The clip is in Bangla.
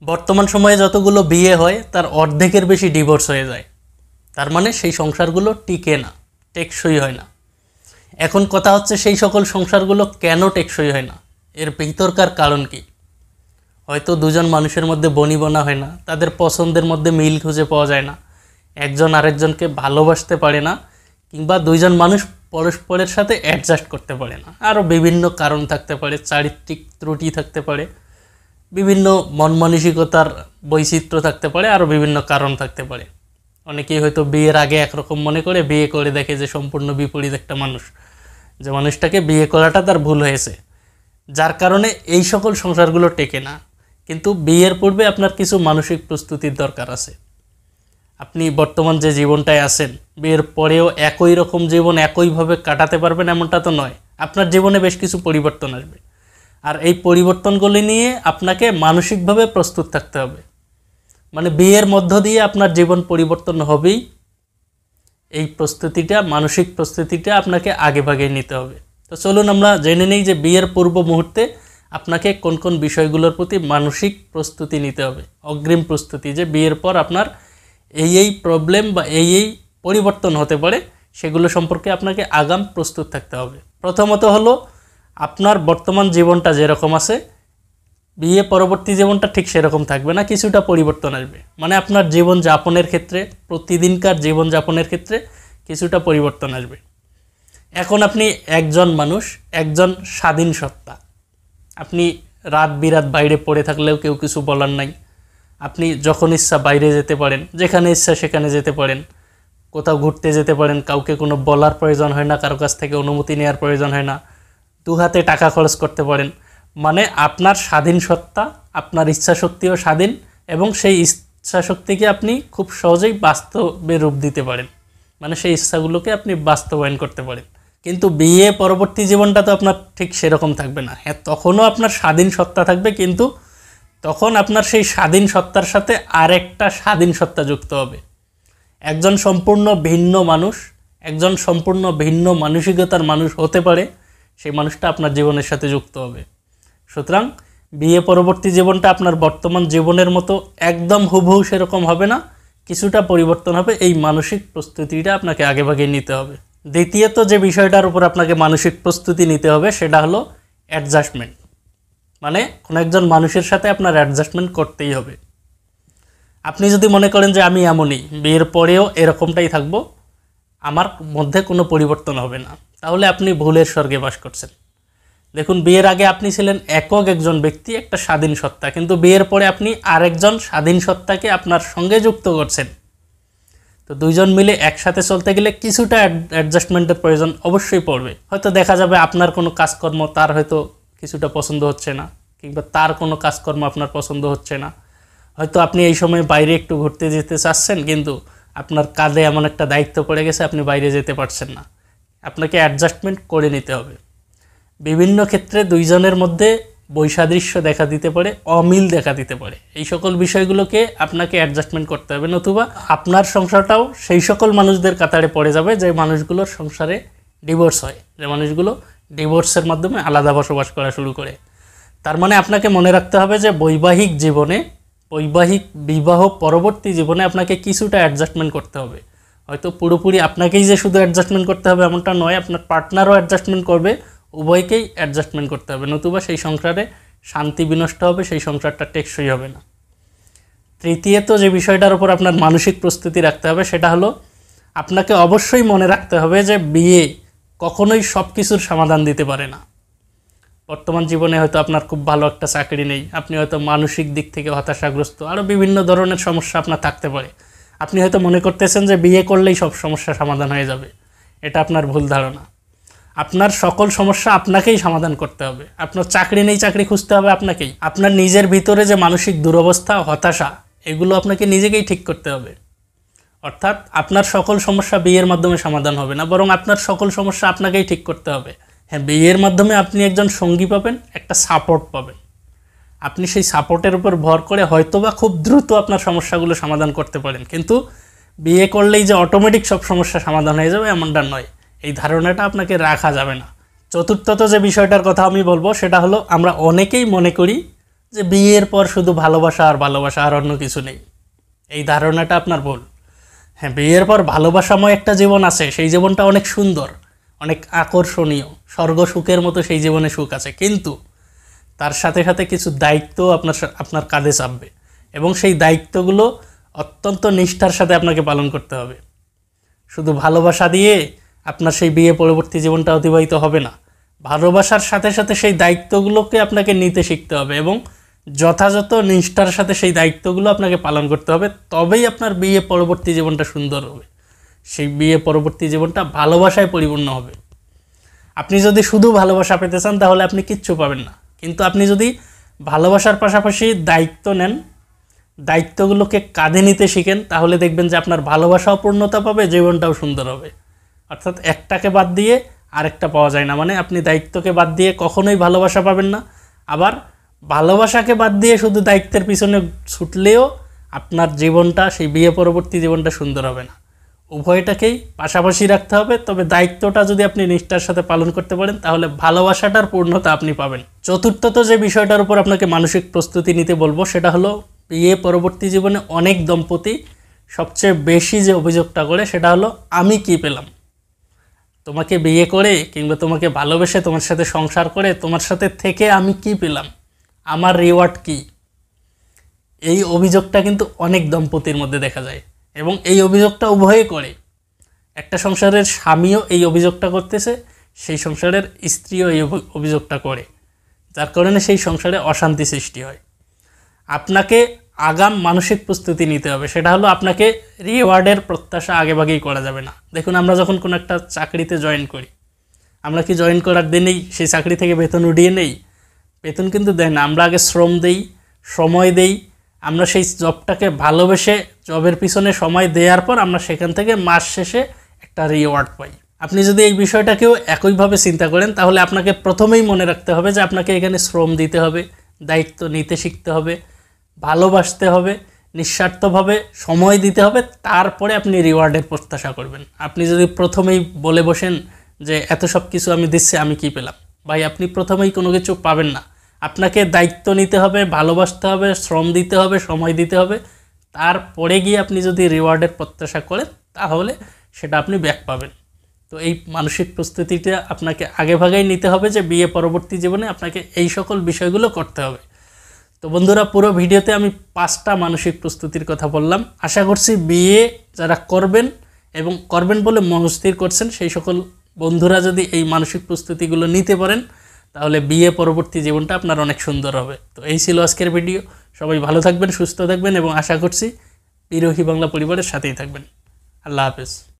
বর্তমান সময়ে যতগুলো বিয়ে হয় তার অর্ধেকের বেশি ডিভোর্স হয়ে যায়। তার মানে সেই সংসারগুলো টিকে না, টেকসই হয় না। এখন কথা হচ্ছে সেই সকল সংসারগুলো কেন টেকসই হয় না, এর ভিতরকার কারণ কি? হয়তো দুজন মানুষের মধ্যে বনিবনা হয় না, তাদের পছন্দের মধ্যে মিল খুঁজে পাওয়া যায় না, একজন আরেকজনকে ভালোবাসতে পারে না, কিংবা দুইজন মানুষ পরস্পরের সাথে অ্যাডজাস্ট করতে পারে না। আরও বিভিন্ন কারণ থাকতে পারে, চারিত্রিক ত্রুটি থাকতে পারে, বিভিন্ন মন মানসিকতার বৈচিত্র্য থাকতে পারে, আরও বিভিন্ন কারণ থাকতে পারে। অনেকেই হয়তো বিয়ের আগে একরকম মনে করে, বিয়ে করে দেখে যে সম্পূর্ণ বিপরীত একটা মানুষ, যে মানুষটাকে বিয়ে করাটা তার ভুল হয়েছে, যার কারণে এই সকল সংসারগুলো টেকে না। কিন্তু বিয়ের পূর্বে আপনার কিছু মানসিক প্রস্তুতির দরকার আছে। আপনি বর্তমান যে জীবনটায় আছেন, বিয়ের পরেও একই রকম জীবন একইভাবে কাটাতে পারবেন এমনটা তো নয়। আপনার জীবনে বেশ কিছু পরিবর্তন আসবে, আর এই পরিবর্তনগুলি নিয়ে আপনাকে মানসিকভাবে প্রস্তুত থাকতে হবে। মানে বিয়ের মধ্য দিয়ে আপনার জীবন পরিবর্তন হবেই, এই প্রস্তুতিটা, মানসিক প্রস্তুতিটা আপনাকে আগে ভাগে নিতে হবে। তো চলুন আমরা জেনে নেই যে বিয়ের পূর্ব মুহূর্তে আপনাকে কোন কোন বিষয়গুলোর প্রতি মানসিক প্রস্তুতি নিতে হবে, অগ্রিম প্রস্তুতি, যে বিয়ের পর আপনার এই প্রবলেম বা এই পরিবর্তন হতে পারে, সেগুলো সম্পর্কে আপনাকে আগাম প্রস্তুত থাকতে হবে। প্রথমত হলো, আপনার বর্তমান জীবনটা যেরকম আছে, বিয়ে পরবর্তী জীবনটা ঠিক সেরকম থাকবে না, কিছুটা পরিবর্তন আসবে। মানে আপনার জীবন যাপনের ক্ষেত্রে, প্রতিদিনকার জীবন যাপনের ক্ষেত্রে কিছুটা পরিবর্তন আসবে। এখন আপনি একজন মানুষ, একজন স্বাধীন সত্তা। আপনি রাত বিরাত বাইরে পড়ে থাকলেও কেউ কিছু বলার নাই। আপনি যখন ইচ্ছা বাইরে যেতে পারেন, যেখানে ইচ্ছা সেখানে যেতে পারেন, কোথাও ঘুরতে যেতে পারেন, কাউকে কোনো বলার প্রয়োজন হয় না, কারো কাছ থেকে অনুমতি নেওয়ার প্রয়োজন হয় না, দু হাতে টাকা খরচ করতে পারেন। মানে আপনার স্বাধীন সত্তা, আপনার ইচ্ছাশক্তিও স্বাধীন, এবং সেই ইচ্ছাশক্তিকে আপনি খুব সহজেই বাস্তবে রূপ দিতে পারেন। মানে সেই ইচ্ছাগুলোকে আপনি বাস্তবায়ন করতে পারেন। কিন্তু বিয়ে পরবর্তী জীবনটা তো আপনার ঠিক সেরকম থাকবে না। হ্যাঁ, তখনও আপনার স্বাধীন সত্তা থাকবে, কিন্তু তখন আপনার সেই স্বাধীন সত্তার সাথে আরেকটা স্বাধীন সত্তা যুক্ত হবে। একজন সম্পূর্ণ ভিন্ন মানুষ, একজন সম্পূর্ণ ভিন্ন মানসিকতার মানুষ হতে পারে, সেই মানুষটা আপনার জীবনের সাথে যুক্ত হবে। সুতরাং বিয়ে পরবর্তী জীবনটা আপনার বর্তমান জীবনের মতো একদম হুবহু সেরকম হবে না, কিছুটা পরিবর্তন হবে। এই মানসিক প্রস্তুতিটা আপনাকে আগেভাগে নিতে হবে। দ্বিতীয়ত যে বিষয়টার উপর আপনাকে মানসিক প্রস্তুতি নিতে হবে, সেটা হলো অ্যাডজাস্টমেন্ট। মানে কোনো একজন মানুষের সাথে আপনার অ্যাডজাস্টমেন্ট করতেই হবে। আপনি যদি মনে করেন যে আমি এমনই, বিয়ের পরেও এরকমটাই থাকবো, আমার মধ্যে কোনো পরিবর্তন হবে না, তাহলে আপনি ভুলের স্বর্গে বাস করছেন। দেখুন, বিয়ের আগে আপনি ছিলেন একক একজন ব্যক্তি, একটা স্বাধীন সত্তা, কিন্তু বিয়ের পরে আপনি আরেকজন স্বাধীন সত্তাকে আপনার সঙ্গে যুক্ত করছেন। তো দুইজন মিলে একসাথে চলতে গেলে কিছুটা অ্যাডজাস্টমেন্টের প্রয়োজন অবশ্যই পড়বে। হয়তো দেখা যাবে আপনার কোনো কাজকর্ম তার হয়তো কিছুটা পছন্দ হচ্ছে না, কিংবা তার কোনো কাজকর্ম আপনার পছন্দ হচ্ছে না। হয়তো আপনি এই সময় বাইরে একটু ঘুরতে যেতে চাচ্ছেন, কিন্তু আপনার কাঁধে এমন একটা দায়িত্ব পড়ে গেছে, আপনি বাইরে যেতে পারছেন না। আপনাকে অ্যাডজাস্টমেন্ট করে নিতে হবে। বিভিন্ন ক্ষেত্রে দুইজনের মধ্যে বৈসাদৃশ্য দেখা দিতে পারে, অমিল দেখা দিতে পারে। এই সকল বিষয়গুলোকে আপনাকে অ্যাডজাস্টমেন্ট করতে হবে, নতুবা আপনার সংসারটাও সেই সকল মানুষদের কাতারে পড়ে যাবে যে মানুষগুলোর সংসারে ডিভোর্স হয়, যে মানুষগুলো ডিভোর্সের মাধ্যমে আলাদা বসবাস করা শুরু করে। তার মানে আপনাকে মনে রাখতে হবে যে বৈবাহিক জীবনে, বৈবাহিক বিবাহ পরবর্তী জীবনে আপনাকে কিছুটা অ্যাডজাস্টমেন্ট করতে হবে। হয়তো পুরোপুরি আপনাকেই যে শুধু অ্যাডজাস্টমেন্ট করতে হবে এমনটা নয়, আপনার পার্টনারও অ্যাডজাস্টমেন্ট করবে, উভয়কেই অ্যাডজাস্টমেন্ট করতে হবে, নতুবা সেই সংসারে শান্তি বিনষ্ট হবে, সেই সংসারটা টেকসই হবে না। তৃতীয়ত যে বিষয়টার উপর আপনার মানসিক প্রস্তুতি রাখতে হবে, সেটা হলো আপনাকে অবশ্যই মনে রাখতে হবে যে বিয়ে কখনোই সব কিছুর সমাধান দিতে পারে না। বর্তমান জীবনে হয়তো আপনার খুব ভালো একটা চাকরি নেই, আপনি হয়তো মানসিক দিক থেকে হতাশাগ্রস্ত, আরও বিভিন্ন ধরনের সমস্যা আপনার থাকতে পারে। আপনি হয়তো মনে করতেছেন যে বিয়ে করলেই সব সমস্যা সমাধান হয়ে যাবে। এটা আপনার ভুল ধারণা। আপনার সকল সমস্যা আপনাকেই সমাধান করতে হবে। আপনার চাকরি নেই, চাকরি খুঁজতে হবে আপনাকেই। আপনার নিজের ভিতরে যে মানসিক দুরবস্থা, হতাশা, এগুলো আপনাকে নিজেকেই ঠিক করতে হবে। অর্থাৎ আপনার সকল সমস্যা বিয়ের মাধ্যমে সমাধান হবে না, বরং আপনার সকল সমস্যা আপনাকেই ঠিক করতে হবে। হ্যাঁ, বিয়ের মাধ্যমে আপনি একজন সঙ্গী পাবেন, একটা সাপোর্ট পাবেন। আপনি সেই সাপোর্টের উপর ভর করে হয়তোবা খুব দ্রুত আপনার সমস্যাগুলো সমাধান করতে পারেন, কিন্তু বিয়ে করলেই যে অটোমেটিক সব সমস্যা সমাধান হয়ে যাবে এমনটা নয়। এই ধারণাটা আপনাকে রাখা যাবে না। চতুর্থত যে বিষয়টার কথা আমি বলবো, সেটা হলো আমরা অনেকেই মনে করি যে বিয়ের পর শুধু ভালোবাসা আর অন্য কিছু নেই। এই ধারণাটা আপনার ভুল। হ্যাঁ, বিয়ের পর ভালোবাসাময় একটা জীবন আছে, সেই জীবনটা অনেক সুন্দর, অনেক আকর্ষণীয়, স্বর্গ সুখের মতো সেই জীবনে সুখ আছে, কিন্তু তার সাথে সাথে কিছু দায়িত্ব আপনার কাঁধে চাপবে এবং সেই দায়িত্বগুলো অত্যন্ত নিষ্ঠার সাথে আপনাকে পালন করতে হবে। শুধু ভালোবাসা দিয়ে আপনার সেই বিয়ে পরবর্তী জীবনটা অতিবাহিত হবে না। ভালোবাসার সাথে সাথে সেই দায়িত্বগুলোকে আপনাকে নিতে শিখতে হবে এবং যথাযথ নিষ্ঠার সাথে সেই দায়িত্বগুলো আপনাকে পালন করতে হবে, তবেই আপনার বিয়ে পরবর্তী জীবনটা সুন্দর হবে। সেই বিয়ে পরবর্তী জীবনটা ভালোবাসায় পরিপূর্ণ হবে। আপনি যদি শুধু ভালোবাসা পেতে চান তাহলে আপনি কিচ্ছু পাবেন না, কিন্তু আপনি যদি ভালোবাসার পাশাপাশি দায়িত্ব নেন, দায়িত্বগুলোকে কাঁধে নিতে শিখেন, তাহলে দেখবেন যে আপনার ভালোবাসাও পূর্ণতা পাবে, জীবনটাও সুন্দর হবে। অর্থাৎ একটাকে বাদ দিয়ে আরেকটা পাওয়া যায় না, মানে আপনি দায়িত্বকে বাদ দিয়ে কখনোই ভালোবাসা পাবেন না, আবার ভালোবাসাকে বাদ দিয়ে শুধু দায়িত্বের পিছনে ছুটলেও আপনার জীবনটা, সেই বিয়ে পরবর্তী জীবনটা সুন্দর হবে না। উভয়টাকেই পাশাপাশি রাখতে হবে, তবে দায়িত্বটা যদি আপনি নিষ্ঠার সাথে পালন করতে পারেন তাহলে ভালোবাসাটার পূর্ণতা আপনি পাবেন। চতুর্থত যে বিষয়টার উপর আপনাকে মানসিক প্রস্তুতি নিতে বলবো সেটা হলো, বিয়ে পরবর্তী জীবনে অনেক দম্পতি সবচেয়ে বেশি যে অভিযোগটা করে সেটা হলো, আমি কি পেলাম? তোমাকে বিয়ে করে কিংবা তোমাকে ভালোবেসে তোমার সাথে সংসার করে তোমার সাথে থেকে আমি কি পেলাম, আমার রিওয়ার্ড কি? এই অভিযোগটা কিন্তু অনেক দম্পতির মধ্যে দেখা যায় এবং এই অভিযোগটা উভয়ে করে। একটা সংসারের স্বামীও এই অভিযোগটা করতেছে, সেই সংসারের স্ত্রীও এই অভিযোগটা করে, যার কারণে সেই সংসারে অশান্তি সৃষ্টি হয়। আপনাকে আগাম মানসিক প্রস্তুতি নিতে হবে, সেটা হলো আপনাকে রিওয়ার্ডের প্রত্যাশা আগেভাগেই করা যাবে না। দেখুন, আমরা যখন কোনো একটা চাকরিতে জয়েন করি, আমরা কি জয়েন করার দিনেই সেই চাকরি থেকে বেতন উঠিয়ে নেই? বেতন কিন্তু দেয় না। আমরা আগে শ্রম দেই, সময় দেই, আমরা সেই জবটাকে ভালোবেসে জবের পিছনে সময় দেওয়ার পর আমরা সেখান থেকে মাস শেষে একটা রিওয়ার্ড পাই। আপনি যদি এই বিষয়টাকেও একইভাবে চিন্তা করেন তাহলে আপনাকে প্রথমেই মনে রাখতে হবে যে আপনাকে এখানে শ্রম দিতে হবে, দায়িত্ব নিতে শিখতে হবে, ভালোবাসতে হবে, নিঃস্বার্থভাবে সময় দিতে হবে, তারপরে আপনি রিওয়ার্ডের প্রত্যাশা করবেন। আপনি যদি প্রথমেই বলে বসেন যে এত সব কিছু আমি দিচ্ছি, আমি কি পেলাম? ভাই, আপনি প্রথমেই কোনো কিছু পাবেন না। আপনাকে দায়িত্ব নিতে হবে, ভালোবাসতে হবে, শ্রম দিতে হবে, সময় দিতে হবে, তারপরে গিয়ে আপনি যদি রিওয়ার্ডের প্রত্যাশা করেন তাহলে সেটা আপনি ব্যাক পাবেন। তো এই মানসিক প্রস্তুতিটা আপনাকে আগেভাগেই নিতে হবে যে বিয়ে পরবর্তী জীবনে আপনাকে এই সকল বিষয়গুলো করতে হবে। তো বন্ধুরা, পুরো ভিডিওতে আমি 5টা মানসিক প্রস্তুতির কথা বললাম। আশা করছি বিয়ে যারা করবেন এবং করবেন বলে মনস্থির করছেন, সেই সকল বন্ধুরা যদি এই মানসিক প্রস্তুতিগুলো নিতে পারেন তাহলে বিয়ে পরবর্তী জীবনটা আপনার অনেক সুন্দর হবে। তো এই ছিল আজকের ভিডিও। সবাই ভালো থাকবেন, সুস্থ থাকবেন এবং আশা করছি বিরোহী বাংলা পরিবারের সাথেই থাকবেন। আল্লাহ হাফেজ।